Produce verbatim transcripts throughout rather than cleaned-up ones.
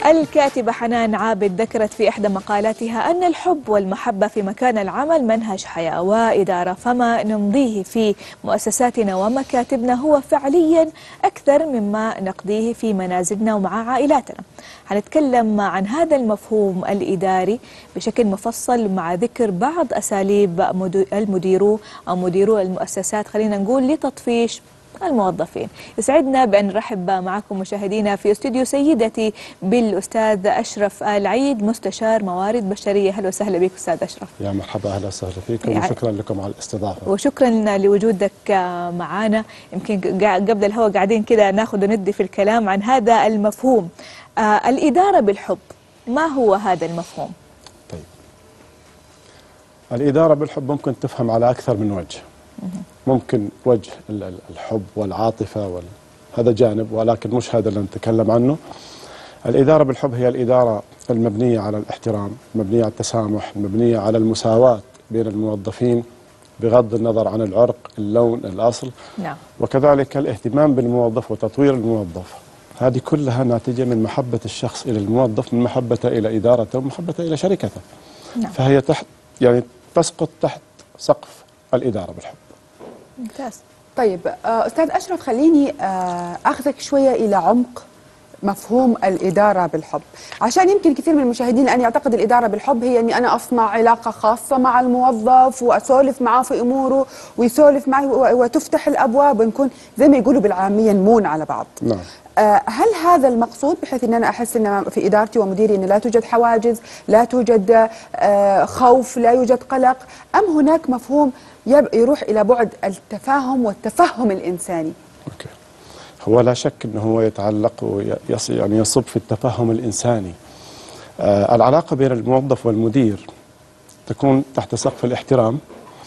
الكاتبة حنان عابد ذكرت في إحدى مقالاتها أن الحب والمحبة في مكان العمل منهج حياة وإدارة، فما نمضيه في مؤسساتنا ومكاتبنا هو فعليا أكثر مما نقضيه في منازلنا ومع عائلاتنا. هنتكلم عن هذا المفهوم الإداري بشكل مفصل مع ذكر بعض أساليب المديرو أو مديرو المؤسسات، خلينا نقول لتطفيش الموظفين. يسعدنا بأن نرحب معكم مشاهدينا في استوديو سيدتي بالأستاذ أشرف آل عيد، مستشار موارد بشرية. أهلا وسهلا بك أستاذ أشرف. يا مرحبا، أهلا وسهلا فيكم وشكرا لكم على الاستضافة. وشكرا لوجودك معنا. يمكن قبل الهواء قاعدين كده ناخذ وندي في الكلام عن هذا المفهوم، آه الإدارة بالحب. ما هو هذا المفهوم؟ طيب، الإدارة بالحب ممكن تفهم على أكثر من وجه. ممكن وجه الحب والعاطفة وال... هذا جانب، ولكن مش هذا اللي نتكلم عنه. الإدارة بالحب هي الإدارة المبنية على الاحترام، المبنية على التسامح، المبنية على المساواة بين الموظفين بغض النظر عن العرق، اللون، الأصل. نعم. وكذلك الاهتمام بالموظف وتطوير الموظف. هذه كلها ناتجة من محبة الشخص إلى الموظف، من محبته إلى إدارته ومحبته إلى شركته. نعم. فهي تحت يعني تسقط تحت سقف الإدارة بالحب. ممتاز. طيب أستاذ أشرف، خليني أخذك شوية إلى عمق مفهوم الإدارة بالحب، عشان يمكن كثير من المشاهدين الآن يعتقد الإدارة بالحب هي أني أنا أصنع علاقة خاصة مع الموظف وأسولف معه في أموره ويسولف معي وتفتح الأبواب ونكون زي ما يقولوا بالعامية نمون على بعض. نعم. هل هذا المقصود، بحيث أن أنا أحس أن في إدارتي ومديري أن لا توجد حواجز، لا توجد خوف، لا يوجد قلق، أم هناك مفهوم يروح إلى بعد التفاهم والتفهم الإنساني؟ أوكي. هو لا شك أنه هو يتعلق ويص يعني يصب في التفهم الإنساني. آه العلاقة بين الموظف والمدير تكون تحت سقف الاحترام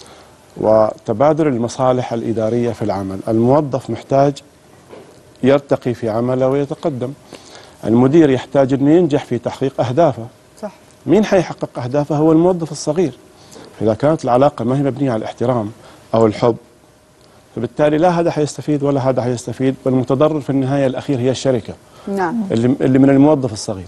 وتبادل المصالح الإدارية في العمل. الموظف محتاج يرتقي في عمله ويتقدم، المدير يحتاج أنه ينجح في تحقيق أهدافه. صح. مين حيحقق أهدافه؟ هو الموظف الصغير. إذا كانت العلاقة ما هي مبنية على الاحترام أو الحب، فبالتالي لا هذا حيستفيد ولا هذا حيستفيد، والمتضرر في النهاية الأخير هي الشركة. نعم. اللي, اللي من الموظف الصغير.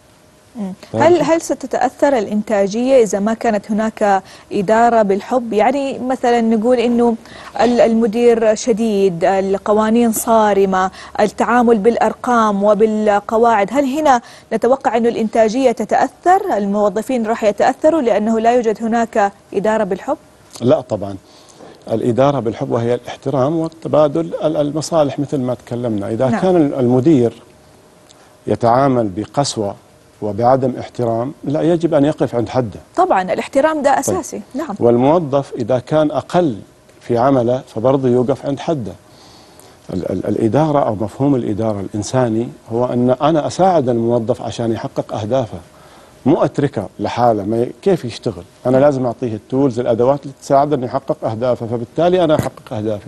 هل هل ستتأثر الإنتاجية إذا ما كانت هناك إدارة بالحب؟ يعني مثلا نقول إنه المدير شديد، القوانين صارمة، التعامل بالأرقام وبالقواعد، هل هنا نتوقع إنه الإنتاجية تتأثر؟ الموظفين راح يتأثروا لأنه لا يوجد هناك إدارة بالحب؟ لا طبعا. الإدارة بالحب وهي الاحترام وتبادل المصالح مثل ما تكلمنا. إذا نعم. كان المدير يتعامل بقسوة وبعدم احترام، لا، يجب أن يقف عند حده. طبعا الاحترام ده أساسي. طيب. نعم. والموظف إذا كان أقل في عمله فبرضه يوقف عند حده. ال ال الإدارة أو مفهوم الإدارة الإنساني هو أن أنا أساعد الموظف عشان يحقق أهدافه، مو أتركه لحاله ما كيف يشتغل. أنا لازم أعطيه التولز، الأدوات اللي تساعده أن يحقق أهدافه، فبالتالي أنا أحقق أهدافي.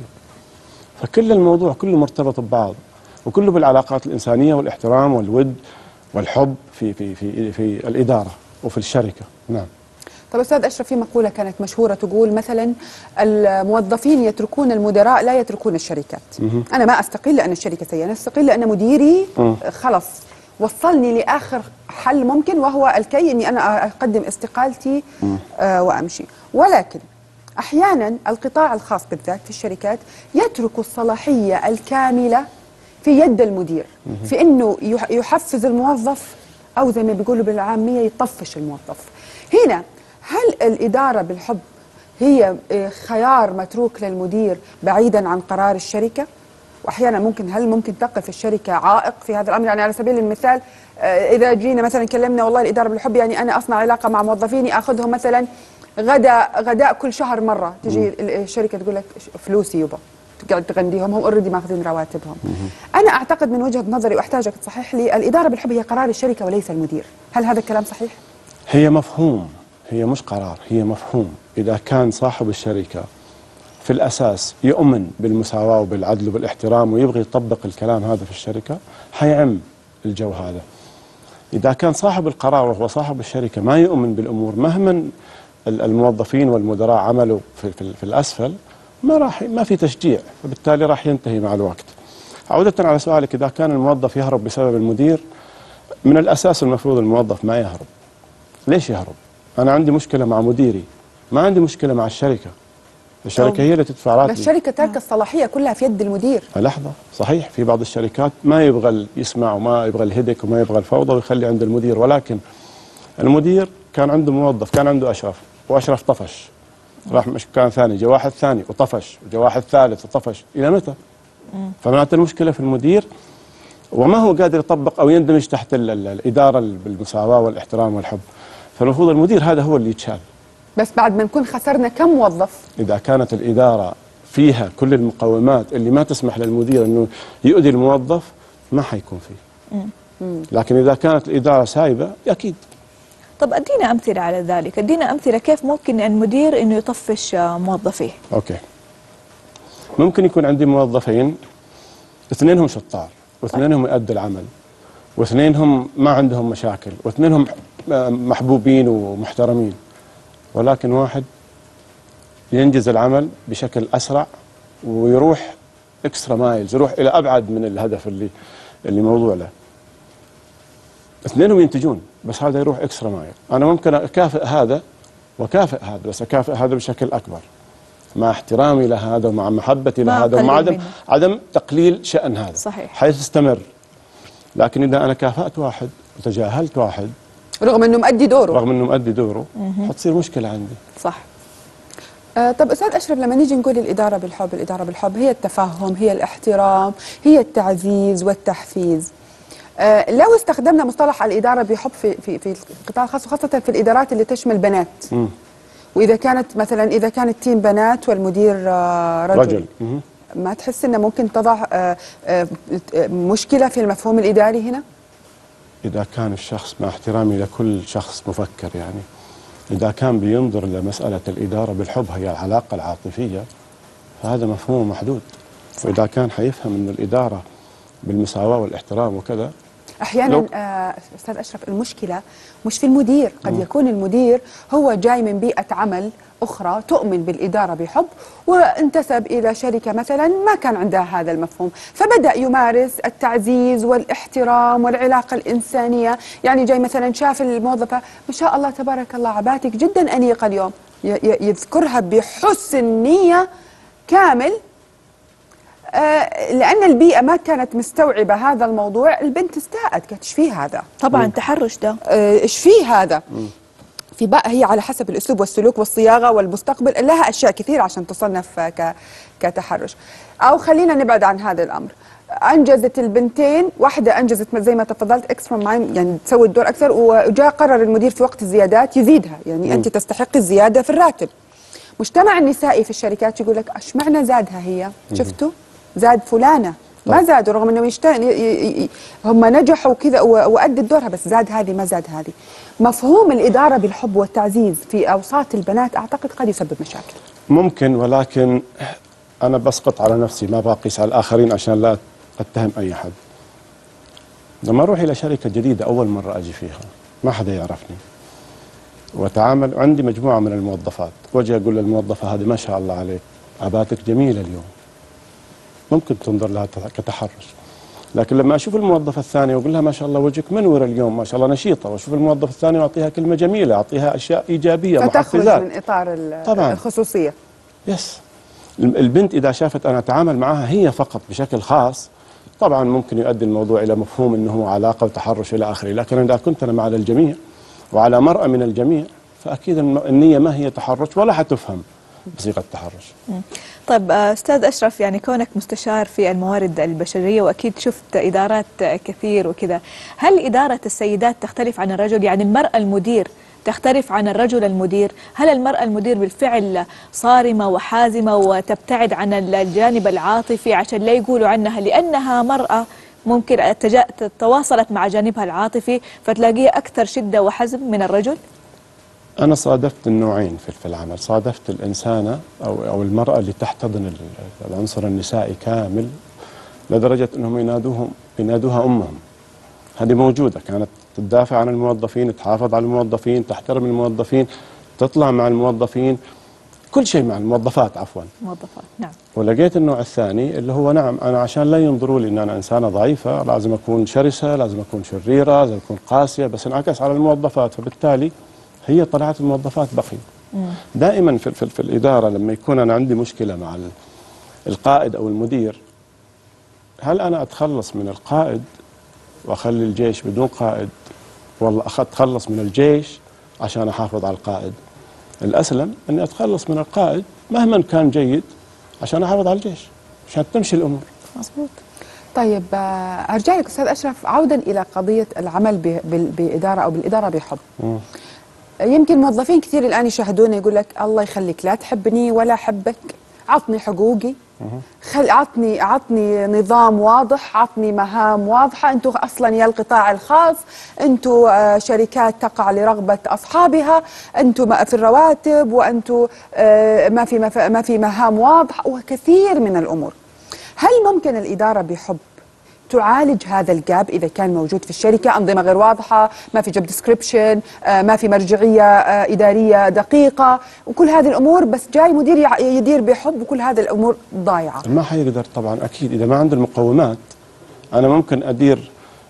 فكل الموضوع كله مرتبط ببعض، وكله بالعلاقات الإنسانية والاحترام والود والحب في في في في الإدارة وفي الشركة. نعم. طب أستاذ أشرف، في مقولة كانت مشهورة تقول مثلا الموظفين يتركون المدراء لا يتركون الشركات. مه. أنا ما أستقيل لأن الشركة سيئة، أنا أستقيل لأن مديري مه. خلص وصلني لآخر حل ممكن، وهو الكي أني أنا أقدم استقالتي آه وأمشي. ولكن أحيانا القطاع الخاص بالذات في الشركات يترك الصلاحية الكاملة في يد المدير، في أنه يحفز الموظف أو زي ما بيقولوا بالعامية يطفش الموظف. هنا هل الإدارة بالحب هي خيار متروك للمدير بعيدا عن قرار الشركة؟ وأحيانا ممكن هل ممكن تقف الشركة عائق في هذا الأمر؟ يعني على سبيل المثال إذا جينا مثلا كلمنا والله الإدارة بالحب يعني أنا أصنع علاقة مع موظفيني أخذهم مثلا غداء غداء كل شهر مرة، تجي الشركة تقول لك فلوسي يبا، تقعد تغنديهم، هم اوريدي ماخذين رواتبهم. انا اعتقد من وجهه نظري واحتاجك تصحح لي، الاداره بالحب هي قرار الشركه وليس المدير، هل هذا الكلام صحيح؟ هي مفهوم، هي مش قرار، هي مفهوم. اذا كان صاحب الشركه في الاساس يؤمن بالمساواه وبالعدل وبالاحترام ويبغى يطبق الكلام هذا في الشركه، حيعم الجو هذا. اذا كان صاحب القرار وهو صاحب الشركه ما يؤمن بالامور، مهما الموظفين والمدراء عملوا في, في, في الاسفل، ما راح ما في تشجيع، فبالتالي راح ينتهي مع الوقت. عودة على سؤالك، إذا كان الموظف يهرب بسبب المدير، من الأساس المفروض الموظف ما يهرب. ليش يهرب؟ أنا عندي مشكلة مع مديري، ما عندي مشكلة مع الشركة. الشركة هي اللي تدفع راتبي. بس الشركة ترك الصلاحية كلها في يد المدير. لحظة، صحيح في بعض الشركات ما يبغى يسمع وما يبغى الهدك وما يبغى الفوضى ويخلي عند المدير، ولكن المدير كان عنده موظف، كان عنده أشرف، وأشرف طفش، راح مكان ثاني، جاء واحد ثاني وطفش، وجاء واحد ثالث وطفش، إلى متى؟ فمعناته المشكلة في المدير وما هو قادر يطبق أو يندمج تحت ال ال الإدارة بالمساواة والاحترام والحب. فالمفروض المدير هذا هو اللي يتشال. بس بعد ما نكون خسرنا كم موظف؟ إذا كانت الإدارة فيها كل المقومات اللي ما تسمح للمدير أنه يؤذي الموظف ما حيكون فيه. لكن إذا كانت الإدارة سايبة أكيد. طب أدينا أمثلة على ذلك، أدينا أمثلة كيف ممكن المدير أنه يطفش موظفيه. أوكي، ممكن يكون عندي موظفين اثنينهم شطار واثنينهم يؤدوا العمل واثنينهم ما عندهم مشاكل واثنينهم محبوبين ومحترمين، ولكن واحد ينجز العمل بشكل أسرع ويروح اكسترا مايلز، يروح إلى أبعد من الهدف اللي اللي موضوع له. اثنينهم ينتجون بس هذا يروح اكسترا مايل. أنا ممكن أكافئ هذا وأكافئ هذا، بس أكافئ هذا بشكل أكبر مع احترامي لهذا ومع محبتي لهذا ومع عدم عدم تقليل شأن هذا. صحيح. حيستمر. لكن إذا أنا كافأت واحد وتجاهلت واحد رغم أنه مؤدي دوره رغم أنه مؤدي دوره حتصير مشكلة عندي. صح. آه طب أستاذ أشرف، لما نيجي نقول الإدارة بالحب، الإدارة بالحب هي التفهم، هي الاحترام، هي التعزيز والتحفيز. آه لو استخدمنا مصطلح الإدارة بحب في في في القطاع الخاص وخاصة في الإدارات اللي تشمل بنات، م. وإذا كانت مثلا إذا كانت تيم بنات والمدير آه رجل, رجل. م. ما تحس إنه ممكن تضع آه آه مشكلة في المفهوم الإداري هنا؟ إذا كان الشخص، مع احترامي لكل شخص مفكر، يعني إذا كان بينظر لمسألة الإدارة بالحب هي العلاقة العاطفية فهذا مفهوم محدود. وإذا كان حيفهم أن الإدارة بالمساواة والاحترام وكذا. أحيانا آه أستاذ أشرف المشكلة مش في المدير، قد م. يكون المدير هو جاي من بيئة عمل أخرى تؤمن بالإدارة بحب وانتسب إلى شركة مثلا ما كان عندها هذا المفهوم، فبدأ يمارس التعزيز والاحترام والعلاقة الإنسانية. يعني جاي مثلا شاف الموظفة ما شاء الله تبارك الله عباتك جدا أنيقة اليوم، يذكرها بحسن نية كامل. آه لأن البيئة ما كانت مستوعبة هذا الموضوع، البنت استاءت، قالت ايش فيه هذا؟ طبعا تحرش ده ايش آه فيه هذا؟ مم. في بقى هي على حسب الأسلوب والسلوك والصياغة والمستقبل، لها أشياء كثيرة عشان تصنف كتحرش. أو خلينا نبعد عن هذا الأمر. أنجزت البنتين، واحدة أنجزت زي ما تفضلت إكسترا مايل، يعني تسوي الدور أكثر، وجاء قرر المدير في وقت الزيادات يزيدها، يعني م. أنت تستحقي الزيادة في الراتب. مجتمع النسائي في الشركات يقول لك ايش معنى زادها هي؟ شفتوا؟ زاد فلانة، ما زادوا رغم انهم يشتغل هم نجحوا كذا وأدت دورها، بس زاد هذه ما زاد هذه. مفهوم الإدارة بالحب والتعزيز في أوساط البنات أعتقد قد يسبب مشاكل. ممكن، ولكن أنا بسقط على نفسي، ما بقيس على الآخرين عشان لا أتهم أي حد. لما أروح إلى شركة جديدة أول مرة أجي فيها ما حدا يعرفني وأتعامل، عندي مجموعة من الموظفات، وجه أقول للموظفة هذه ما شاء الله عليك عباتك جميلة اليوم، ممكن تنظر لها كتحرش. لكن لما أشوف الموظفة الثانية وأقول لها ما شاء الله وجهك منور اليوم، ما شاء الله نشيطة، وأشوف الموظفة الثانية وأعطيها كلمة جميلة، أعطيها أشياء إيجابية محفزات، فتخرج من إطار طبعاً الخصوصية. يس. البنت إذا شافت أنا أتعامل معها هي فقط بشكل خاص، طبعا ممكن يؤدي الموضوع إلى مفهوم أنه هو علاقة وتحرش إلى آخره. لكن إذا كنت أنا مع الجميع وعلى مرأة من الجميع فأكيد النية ما هي تحرش ولا حتفهم بصيغة تحرش. طيب أستاذ أشرف، يعني كونك مستشار في الموارد البشرية وأكيد شفت إدارات كثير وكذا، هل إدارة السيدات تختلف عن الرجل؟ يعني المرأة المدير تختلف عن الرجل المدير؟ هل المرأة المدير بالفعل صارمة وحازمة وتبتعد عن الجانب العاطفي عشان لا يقولوا عنها لأنها مرأة ممكن تواصلت مع جانبها العاطفي فتلاقيها أكثر شدة وحزم من الرجل؟ أنا صادفت النوعين في العمل، صادفت الإنسانة أو أو المرأة اللي تحتضن العنصر النسائي كامل لدرجة أنهم ينادوهم ينادوها أمهم. هذه موجودة، كانت تدافع عن الموظفين، تحافظ على الموظفين، تحترم الموظفين، تطلع مع الموظفين، كل شيء مع الموظفات عفوا موظفات نعم. ولقيت النوع الثاني اللي هو نعم أنا عشان لا ينظروا لي أن أنا إنسانة ضعيفة لازم أكون شرسة، لازم أكون شريرة، لازم أكون قاسية، بس انعكس على الموظفات، فبالتالي هي طلعت الموظفات بخيل. دائما في, في, في الإدارة لما يكون أنا عندي مشكلة مع القائد أو المدير، هل أنا أتخلص من القائد وأخلي الجيش بدون قائد، والله أتخلص من الجيش عشان أحافظ على القائد؟ الأسلم أني أتخلص من القائد مهما كان جيد عشان أحافظ على الجيش، عشان تمشي الأمور. مظبوط. طيب أرجع لك أستاذ أشرف، عودا إلى قضية العمل بإدارة أو بالإدارة بحب. م. يمكن موظفين كثير الآن يشاهدونا يقول لك الله يخليك لا تحبني ولا أحبك، عطني حقوقي، خل عطني عطني نظام واضح، عطني مهام واضحة، أنتم أصلا يا القطاع الخاص، أنتم شركات تقع لرغبة أصحابها، أنتم في الرواتب، وأنتم ما في ما في مهام واضحة، وكثير من الأمور. هل ممكن الإدارة بحب تعالج هذا الجاب إذا كان موجود في الشركة؟ أنظمة غير واضحة، ما في جوب ديسكريبشن، ما في مرجعية إدارية دقيقة، وكل هذه الأمور، بس جاي مدير يدير بحب وكل هذه الأمور ضايعة. ما حيقدر طبعا، أكيد إذا ما عنده المقومات. أنا ممكن أدير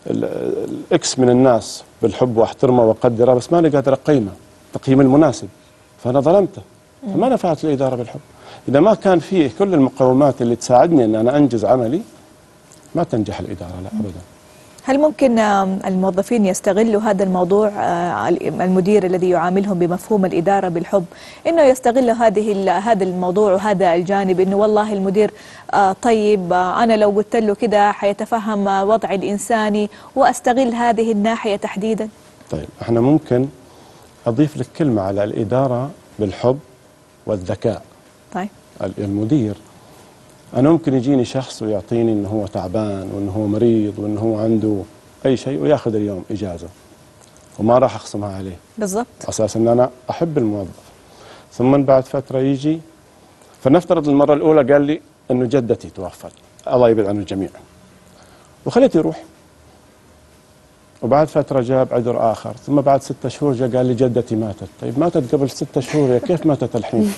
الإكس من الناس بالحب وأحترمه وأقدره، بس ما أنا قادر أقيمه التقييم المناسب، فأنا ظلمته، فما نفعت الإدارة بالحب. إذا ما كان فيه كل المقومات اللي تساعدني أن أنا أنجز عملي، ما تنجح الإدارة، لا أبدا. هل ممكن الموظفين يستغلوا هذا الموضوع، المدير الذي يعاملهم بمفهوم الإدارة بالحب، إنه يستغل هذه هذا الموضوع وهذا الجانب، إنه والله المدير طيب، أنا لو قلت له كده حيتفهم وضعي الإنساني، وأستغل هذه الناحية تحديدا؟ طيب احنا ممكن أضيف لك كلمة على الإدارة بالحب والذكاء. طيب المدير، أنا ممكن يجيني شخص ويعطيني إنه هو تعبان وإنه هو مريض وإنه هو عنده أي شيء وياخذ اليوم إجازة وما راح أخصمها عليه. بالضبط. أساس إن أنا أحب الموظف. ثم بعد فترة يجي، فنفترض المرة الأولى قال لي إنه جدتي توفت، الله يبعد عن الجميع، وخليته يروح. وبعد فترة جاب عذر آخر، ثم بعد ستة شهور جاء قال لي جدتي ماتت. طيب ماتت قبل ستة شهور، يا كيف ماتت الحين؟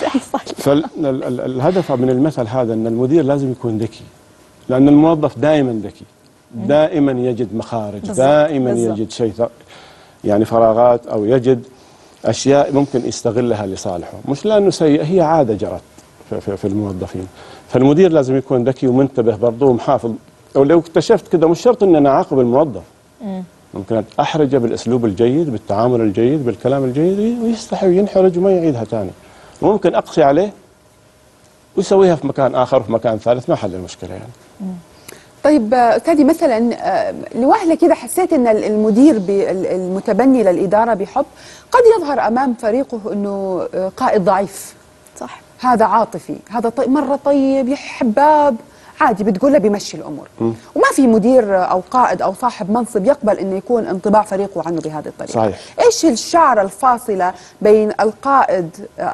فالهدف من المثل هذا أن المدير لازم يكون ذكي، لأن الموظف دائما ذكي، دائما يجد مخارج، دائما يجد شيء يعني فراغات، أو يجد أشياء ممكن يستغلها لصالحه، مش لأنه سيء، هي عادة جرت في, في الموظفين. فالمدير لازم يكون ذكي ومنتبه برضه ومحافظ. أو لو اكتشفت كذا، مش شرط أن أنا أعاقب الموظف، ممكن أحرجه بالأسلوب الجيد، بالتعامل الجيد، بالكلام الجيد، ويستحي وينحرج وما يعيدها ثاني. وممكن أقسي عليه ويسويها في مكان آخر وفي مكان ثالث، ما حل المشكلة يعني. طيب أستاذي، مثلا لوهلة كده حسيت أن المدير المتبني للإدارة بحب قد يظهر أمام فريقه أنه قائد ضعيف. صح. هذا عاطفي، هذا طيب مرة طيب، يحباب، عادي بتقول له بيمشي الامور. م. وما في مدير او قائد او صاحب منصب يقبل انه يكون انطباع فريقه عنه بهذه الطريقه. صحيح. ايش الشعره الفاصله بين القائد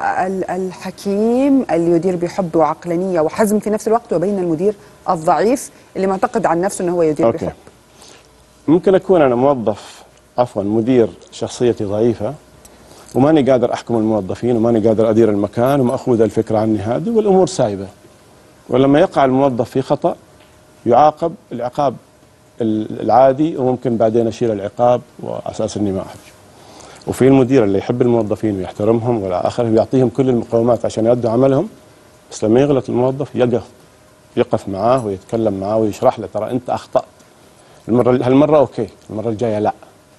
الحكيم اللي يدير بحب وعقلانيه وحزم في نفس الوقت، وبين المدير الضعيف اللي معتقد عن نفسه انه هو يدير أوكي. بحب؟ ممكن اكون انا موظف، عفوا مدير، شخصيتي ضعيفه وماني قادر احكم الموظفين وماني قادر ادير المكان وماخوذ الفكره عني هذه والامور سايبه. ولما يقع الموظف في خطأ يعاقب العقاب العادي، وممكن بعدين أشيل العقاب وأساس أني ما أحرج. وفي المدير اللي يحب الموظفين ويحترمهم والى آخره، ويعطيهم كل المقومات عشان يؤدوا عملهم، بس لما يغلط الموظف يقف يقف معاه ويتكلم معاه ويشرح له ترى أنت أخطأت المرة هالمرة أوكي، المرة الجاية لا.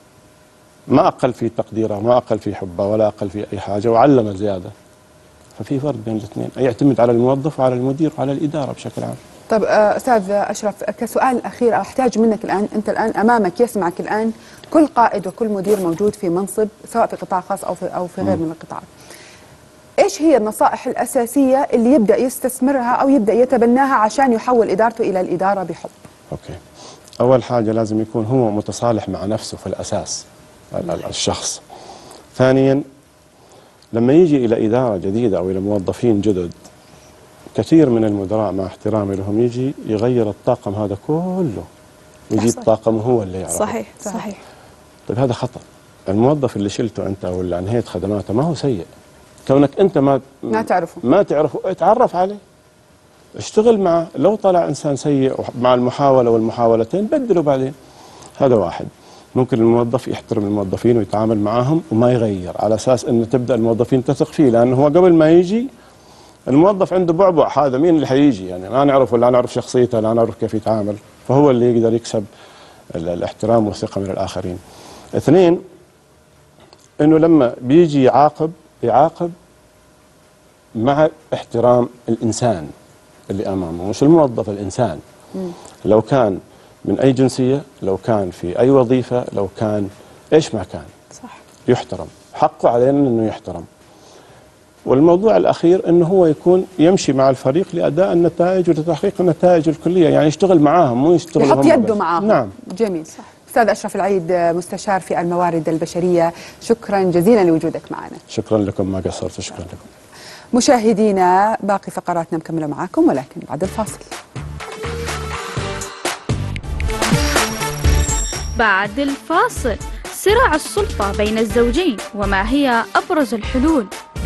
ما أقل في تقديره، ما أقل في حبه، ولا أقل في أي حاجة، وعلم زيادة. ففي فرق بين الاثنين، يعتمد على الموظف وعلى المدير وعلى الإدارة بشكل عام. طب أستاذ أشرف، كسؤال أخير أحتاج منك الآن، أنت الآن أمامك يسمعك الآن كل قائد وكل مدير موجود في منصب سواء في قطاع خاص أو في أو في غير من القطاعات. إيش هي النصائح الأساسية اللي يبدأ يستثمرها أو يبدأ يتبناها عشان يحول إدارته إلى الإدارة بحب؟ أوكي. أول حاجة لازم يكون هو متصالح مع نفسه في الأساس، الشخص. ثانياً، لما يجي إلى إدارة جديدة أو إلى موظفين جدد، كثير من المدراء مع احترامي لهم يجي يغير الطاقم هذا كله ويجيب طاقم هو اللي يعرفه. صحيح صحيح. طيب هذا خطأ. الموظف اللي شلته أنت أو اللي أنهيت خدماته ما هو سيء، كونك انت ما ما تعرفه ما تعرفه اتعرف عليه، اشتغل معه، لو طلع انسان سيء مع المحاوله والمحاولتين بدله بعدين. هذا واحد. ممكن الموظف يحترم الموظفين ويتعامل معهم وما يغير، على اساس انه تبدا الموظفين تثق فيه، لانه هو قبل ما يجي الموظف عنده بعبع، هذا مين اللي حيجي يعني، ما نعرفه، لا نعرف شخصيته، لا نعرف كيف يتعامل، فهو اللي يقدر يكسب الاحترام والثقه من الاخرين. اثنين، انه لما بيجي يعاقب يعاقب مع احترام الانسان اللي امامه، مش الموظف، الانسان. م. لو كان من اي جنسيه، لو كان في اي وظيفه، لو كان ايش ما كان، صح، يحترم، حقه علينا انه يحترم. والموضوع الاخير انه هو يكون يمشي مع الفريق لاداء النتائج ولتحقيق النتائج الكليه، يعني يشتغل معاهم مو يشتغل يحط يده معاهم. نعم، جميل. صح. استاذ اشرف العيد، مستشار في الموارد البشريه، شكرا جزيلا لوجودك معنا. شكرا لكم، ما قصرت، شكرا لكم. مشاهدينا، باقي فقراتنا مكمله معاكم ولكن بعد الفاصل. بعد الفاصل، صراع السلطة بين الزوجين وما هي أبرز الحلول.